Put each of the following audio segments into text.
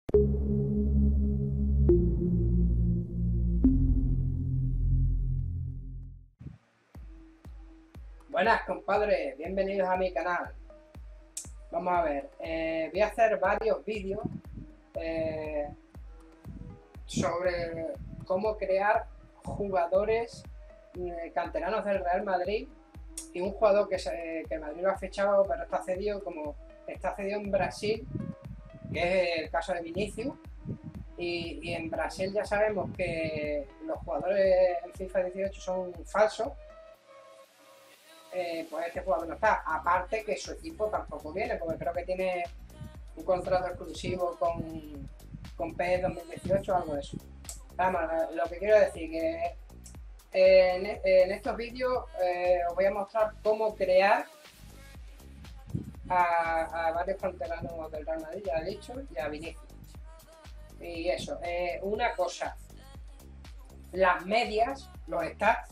Buenas compadres, bienvenidos a mi canal. Vamos a ver, voy a hacer varios vídeos sobre cómo crear jugadores canteranos del Real Madrid y un jugador que Madrid lo ha fichado pero está cedido, como está cedido en Brasil, que es el caso de Vinicius. Y en Brasil ya sabemos que los jugadores en FIFA 18 son falsos. Pues este jugador no está. Aparte que su equipo tampoco viene, porque creo que tiene un contrato exclusivo con PES 2018 o algo de eso. Vamos, lo que quiero decir que en estos vídeos os voy a mostrar cómo crear a varios canteranos del Real Madrid, ya he dicho, y a Vinicius. Y eso, una cosa, las medias, los stats,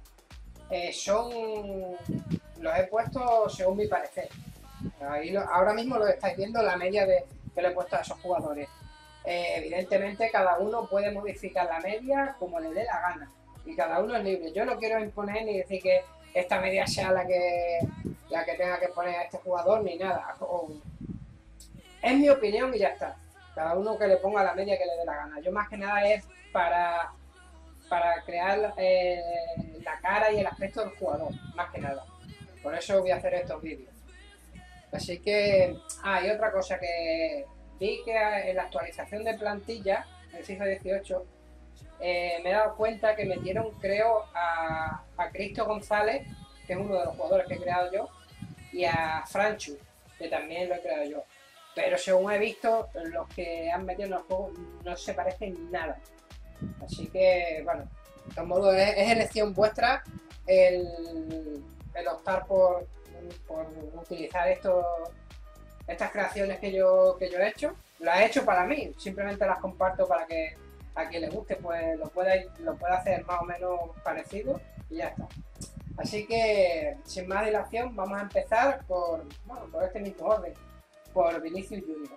los he puesto según mi parecer. Ahora mismo lo estáis viendo, la media que le he puesto a esos jugadores. Evidentemente cada uno puede modificar la media como le dé la gana y cada uno es libre. Yo no quiero imponer ni decir que esta media sea la que tenga que poner a este jugador ni nada. Es mi opinión y ya está. Cada uno que le ponga la media que le dé la gana. Yo más que nada es para crear la cara y el aspecto del jugador, más que nada. Por eso voy a hacer estos vídeos. Así que, y otra cosa que vi, que en la actualización de plantilla en FIFA 18 me he dado cuenta que metieron, creo, a Cristo González, que es uno de los jugadores que he creado yo, y a Franchu, que también lo he creado yo. Pero según he visto, los que han metido en el juego no se parecen nada. Así que, bueno, de todos modos es elección vuestra el optar por utilizar estas creaciones que yo he hecho. Las he hecho para mí, simplemente las comparto para que a quien le guste pues lo pueda hacer más o menos parecido y ya está. Así que, sin más dilación, vamos a empezar por este mismo orden, por Vinicius Junior.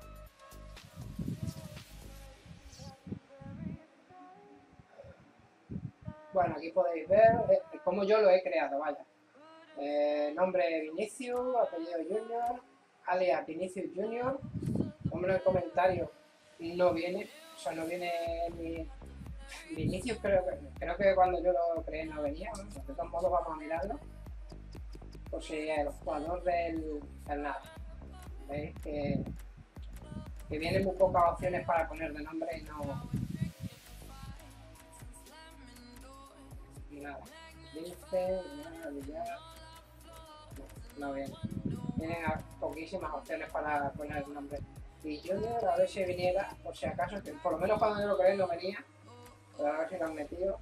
Bueno, aquí podéis ver cómo yo lo he creado, vaya. Nombre Vinicius, apellido Junior, alias Vinicius Junior. Nombre de comentario no viene, o sea, no viene ni Vinicius, creo que cuando yo lo creé no venía, ¿no? De todos modos vamos a mirarlo. Por si el jugador del nada. Veis que vienen muy pocas opciones para poner de nombre y no. Nada, dice, no viene. Tienen poquísimas opciones para poner el nombre. Y Junior, a ver si viniera, por si acaso, que por lo menos cuando yo lo creé no venía. Pero a ver si lo han metido.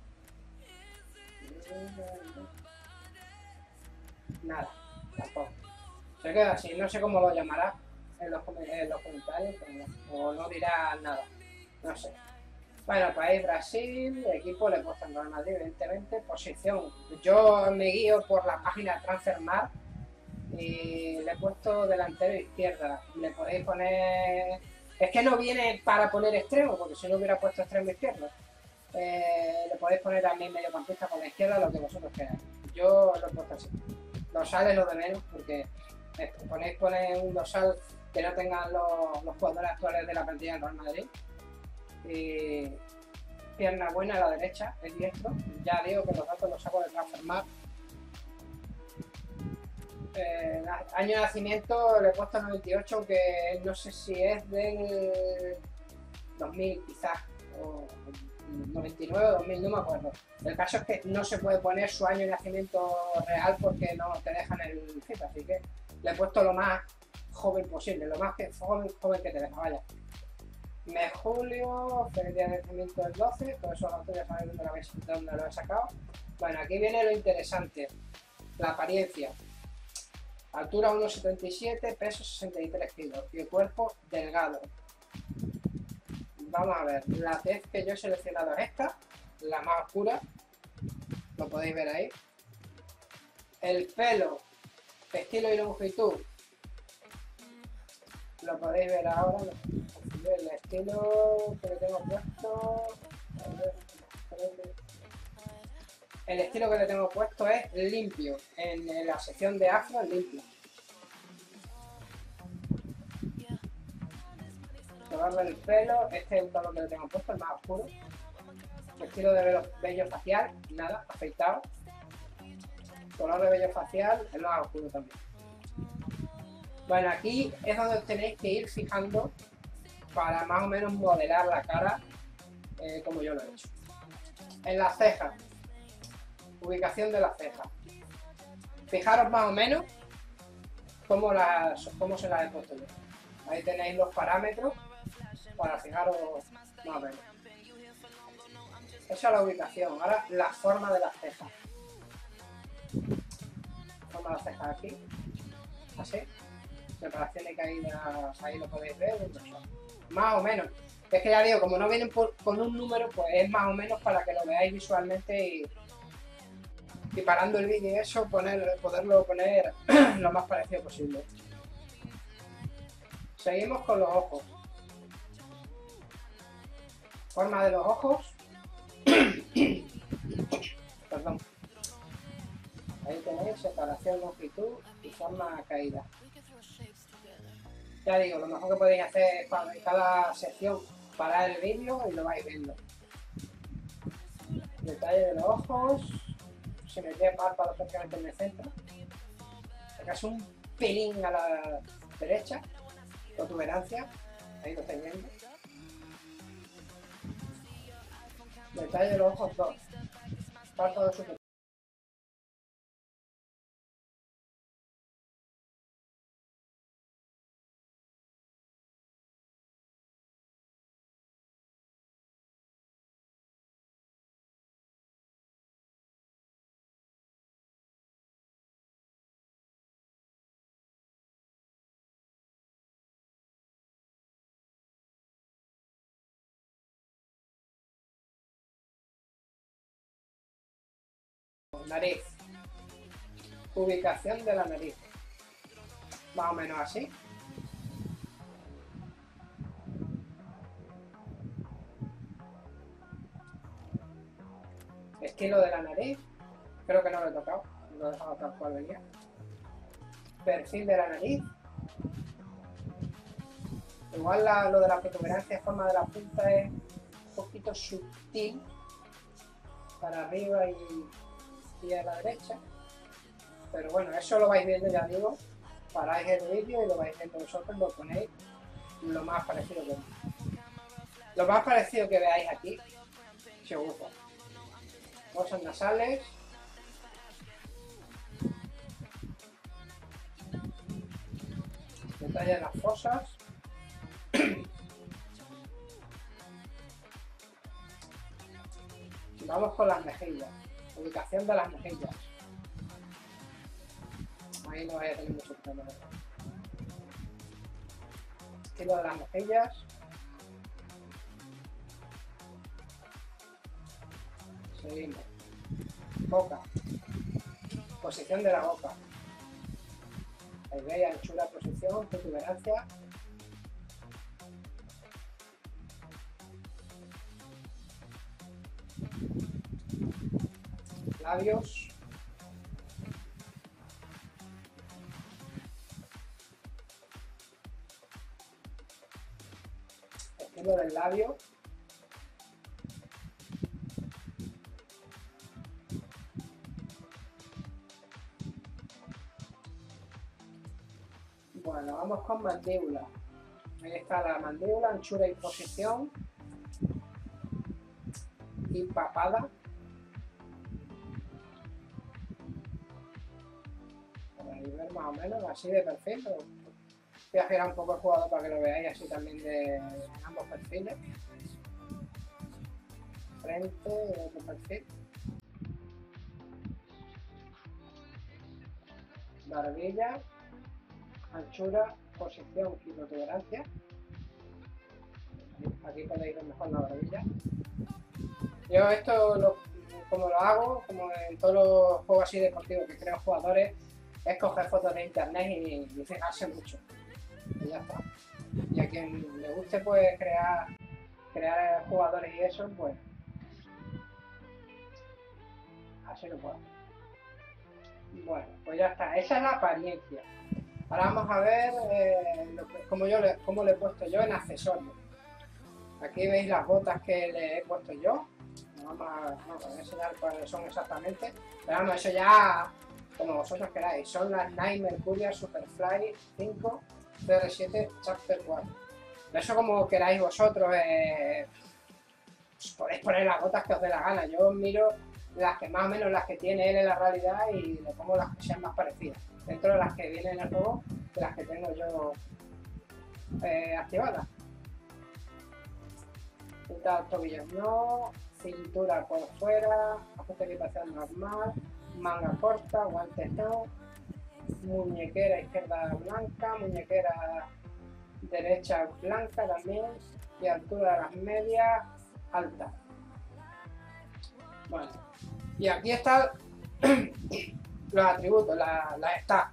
Nada, tampoco. Se queda así, no sé cómo lo llamará en los comentarios, pero o no dirá nada. No sé. Bueno, país Brasil, equipo le he puesto en Real Madrid, evidentemente. Posición, yo me guío por la página Transfermarkt y le he puesto delantero izquierda. Le podéis poner... Es que no viene para poner extremo, porque si no hubiera puesto extremo izquierdo. Le podéis poner también mediocampista con la izquierda, lo que vosotros queráis. Yo lo he puesto así. Dorsal es lo de menos, porque poner un dorsal que no tengan los jugadores actuales de la plantilla del Real Madrid. Pierna buena a la derecha, es diestro. Ya digo que los datos los saco de Transfermarkt. Año de nacimiento le he puesto 98, que no sé si es del 2000 quizás, o 99 o 2000, no me acuerdo. El caso es que no se puede poner su año de nacimiento real porque no te dejan el FIFA, así que le he puesto lo más joven posible, lo más joven que te deja, vaya. Mes julio, feliz día de nacimiento del 12, todo eso datos ya sabéis dónde lo he sacado. Bueno, aquí viene lo interesante, la apariencia. Altura 1,77, peso 63 kilos y el cuerpo delgado. Vamos a ver, la tez que yo he seleccionado es esta, la más oscura, lo podéis ver ahí. El pelo, estilo y longitud, Lo podéis ver ahora, el estilo que le tengo puesto. El estilo que le tengo puesto es limpio. En la sección de afro es limpio. Color del pelo, este es el color que le tengo puesto, el más oscuro. El estilo de vello facial, nada, afeitado. Color de vello facial, el más oscuro también. Bueno, aquí es donde tenéis que ir fijando para más o menos modelar la cara como yo lo he hecho. En las cejas, ubicación de las cejas. Fijaros más o menos cómo se las he puesto yo. Ahí tenéis los parámetros para fijaros más o menos. Esa es la ubicación. Ahora la forma de las cejas. Forma de las cejas aquí. Así. Separación de caída, ahí lo podéis ver. Más o menos. Es que ya digo, como no vienen con un número, pues es más o menos para que lo veáis visualmente y parando el vídeo y eso, poderlo poner lo más parecido posible. Seguimos con los ojos. Forma de los ojos. Perdón. Ahí tenéis separación, longitud y forma caída. Ya digo, lo mejor que podéis hacer es para cada sección parar el vídeo y lo vais viendo. Detalle de los ojos. Simetría de párpados prácticamente en el centro. Sacas un pelín a la derecha. Protuberancia. Ahí lo estáis viendo. Detalle de los ojos 2. Párpado superior. Nariz. Ubicación de la nariz. Más o menos así. Estilo de la nariz. Creo que no lo he tocado. Lo he dejado tal cual venía. Perfil de la nariz. Igual lo de la protuberancia, forma de la punta es un poquito sutil. Para arriba y a la derecha. Pero bueno, eso lo vais viendo, ya digo. Paráis el vídeo y lo vais viendo vosotros, lo ponéis lo más parecido que veáis aquí, si os gusta. Fosas nasales. Detalle de las fosas. Vamos con las mejillas. Ubicación de las mejillas. Ahí no vais a tener mucho problema. Estilo de las mejillas. Seguimos. Boca. Posición de la boca. Ahí veis, anchura, posición, protuberancia. Labios. Estilo del labio. Bueno, vamos con mandíbula. Ahí está la mandíbula, anchura y posición. Y papada. Para ver más o menos, así de perfil. Pero voy a girar un poco el jugador para que lo veáis así también de ambos perfiles. Frente y otro perfil. Barbilla. Anchura, posición y protuberancia. Aquí podéis ver mejor la barbilla. Yo esto, como lo hago, como en todos los juegos así deportivos que creo jugadores, es coger fotos de internet y fijarse mucho. Y ya está. Y a quien le guste pues crear jugadores y eso, pues así lo puedo hacer. Bueno, pues ya está, esa es la apariencia. Ahora vamos a ver cómo le he puesto yo en accesorios. Aquí veis las botas que le he puesto yo. Os voy a enseñar cuáles son exactamente. Pero vamos, eso ya como vosotros queráis. Son las Nike Mercurial Superfly 5 CR7 Chapter 4. Eso como queráis vosotros. Podéis poner las botas que os dé la gana. Yo miro las que más o menos las que tiene él en la realidad y le pongo las que sean más parecidas. Dentro de las que vienen en el juego, de las que tengo yo activadas. Cinta de tobillos no, cintura por fuera, ajuste de equipación normal, manga corta, guantes no, muñequera izquierda blanca, muñequera derecha blanca también y altura de las medias alta. Bueno, y aquí están los atributos, las stats.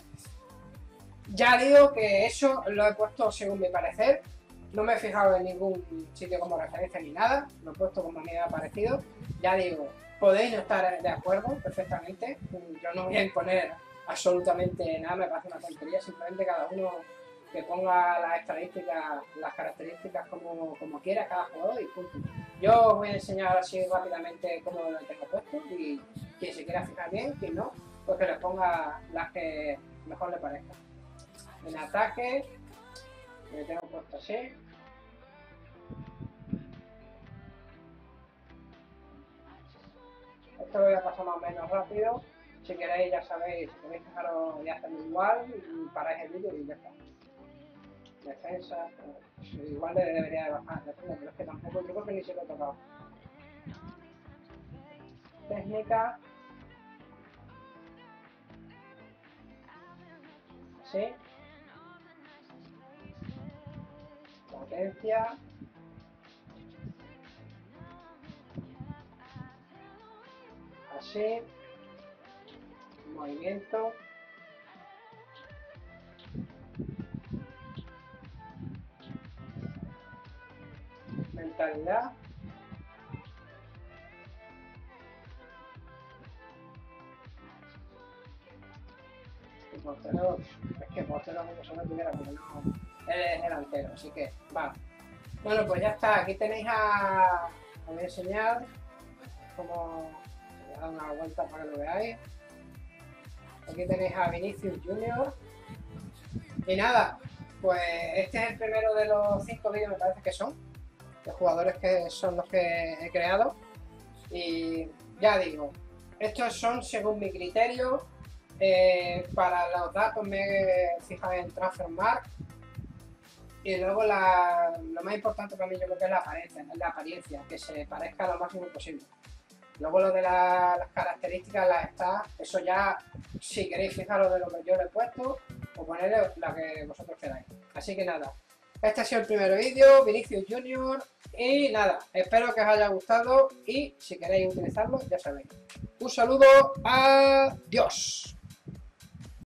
Ya digo que eso lo he puesto según mi parecer. No me he fijado en ningún sitio como referencia ni nada, lo he puesto como me ha parecido. Ya digo, podéis no estar de acuerdo perfectamente. Yo no voy a imponer absolutamente nada, me parece una tontería. Simplemente cada uno que ponga las estadísticas, las características como quiera cada jugador y punto. Yo os voy a enseñar así rápidamente cómo lo tengo puesto y quien se quiera fijar bien, quien no, pues que les ponga las que mejor le parezca. En ataque, me tengo puesto así. Esto lo voy a pasar más o menos rápido. Si queréis, ya sabéis, si queréis fijaros y hacerlo igual, y paráis el vídeo y ya está. Defensa, pues, igual le debería de bajar, pero es que tampoco, yo creo que ni se lo he tocado. Técnica. Así. Potencia. Así. Movimiento. Mentalidad. Y portero, es que portero no se me tuviera, pero no, él es delantero, así que va. Bueno, pues ya está, aquí tenéis os voy a enseñar cómo dar una vuelta para que lo veáis. Aquí tenéis a Vinicius Junior. Y nada, pues este es el primero de los 5 vídeos, me parece que son, de jugadores que son los que he creado. Y ya digo, estos son según mi criterio. Para los datos me he fijado en Transfermarkt. Y luego lo más importante para mí yo creo que es la apariencia, que se parezca lo máximo posible. Luego lo de las características, las stats, eso ya, si queréis fijaros de lo que yo le he puesto, o ponerle la que vosotros queráis. Así que nada, este ha sido el primer vídeo, Vinicius Junior, y nada, espero que os haya gustado y si queréis utilizarlo, ya sabéis. Un saludo, adiós.